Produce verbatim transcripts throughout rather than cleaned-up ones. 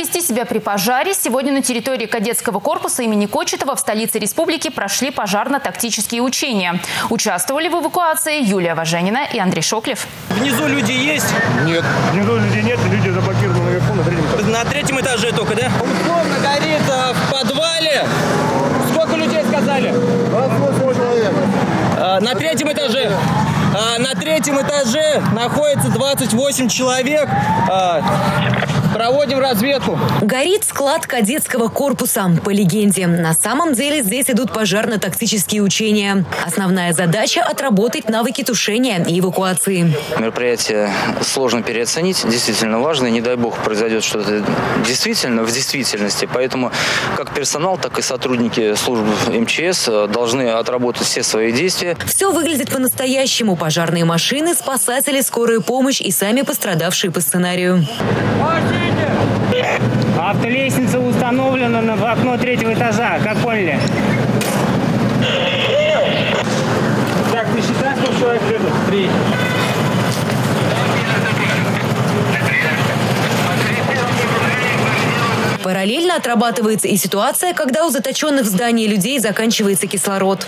вести себя при пожаре? Сегодня на территории кадетского корпуса имени Кочетова в столице республики прошли пожарно-тактические учения. Участвовали в эвакуации Юлия Важенина и Андрей Шоклев. Внизу люди есть? Нет. Внизу людей нет, люди заблокированы наверху на третьем этаже. На третьем этаже только, да? Условно горит а, в подвале. Сколько людей сказали? двадцать восемь человек. А, на третьем этаже. А, на третьем этаже находится двадцать восемь человек. А, проводим разведку. Горит склад кадетского корпуса. По легенде, на самом деле здесь идут пожарно-тактические учения. Основная задача – отработать навыки тушения и эвакуации. Мероприятие сложно переоценить, действительно важно. Не дай бог произойдет что-то действительно в действительности. Поэтому как персонал, так и сотрудники служб эм че эс должны отработать все свои действия. Все выглядит по-настоящему. Пожарные машины, спасатели, скорая помощь и сами пострадавшие по сценарию. Автолестница установлена на окно третьего этажа, как поняли? Так, ты считаешь, сколько человек едут? Три. Параллельно отрабатывается и ситуация, когда у заточенных в здании людей заканчивается кислород.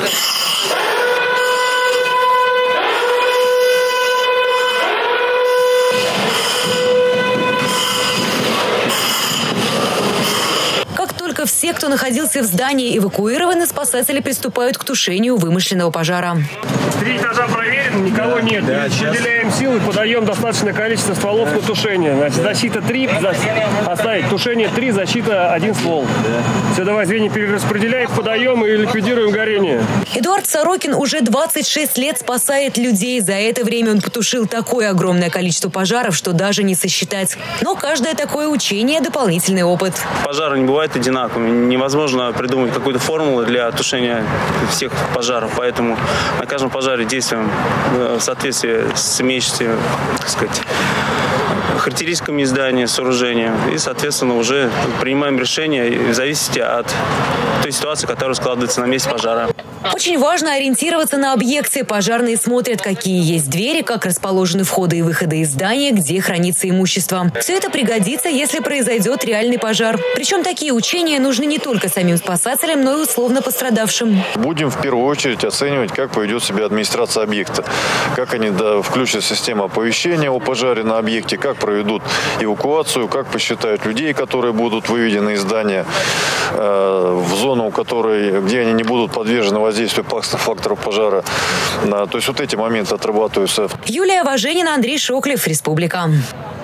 Все, кто находился в здании, эвакуированы, спасатели приступают к тушению вымышленного пожара. Три этажа проверены, никого нет. Да, выделяем силы, подаем достаточное количество стволов на тушение. Значит, защита три, оставить тушение три, защита один ствол. Да. Все, давай звенья перераспределяем, подаем и ликвидируем горение. Эдуард Сорокин уже двадцать шесть лет спасает людей. За это время он потушил такое огромное количество пожаров, что даже не сосчитать. Но каждое такое учение – дополнительный опыт. Пожары не бывают одинаковыми. Невозможно придумать какую-то формулу для тушения всех пожаров. Поэтому на каждом пожаре действуем в соответствии с имеющимися, так сказать, характеристиками здания, сооружения. И, соответственно, уже принимаем решение в зависимости от той ситуации, которая складывается на месте пожара. Очень важно ориентироваться на объекте. Пожарные смотрят, какие есть двери, как расположены входы и выходы из здания, где хранится имущество. Все это пригодится, если произойдет реальный пожар. Причем такие учения нужны не только самим спасателям, но и условно пострадавшим. Будем в первую очередь оценивать, как поведет себя администрация объекта. Как они да, включат систему оповещения о пожаре на объекте, как проведут эвакуацию, как посчитают людей, которые будут выведены из здания э, в зону, которой, где они не будут подвержены воздействию факторов пожара. То есть вот эти моменты отрабатываются. Юлия Важенина, Андрей Шоклев, Республика.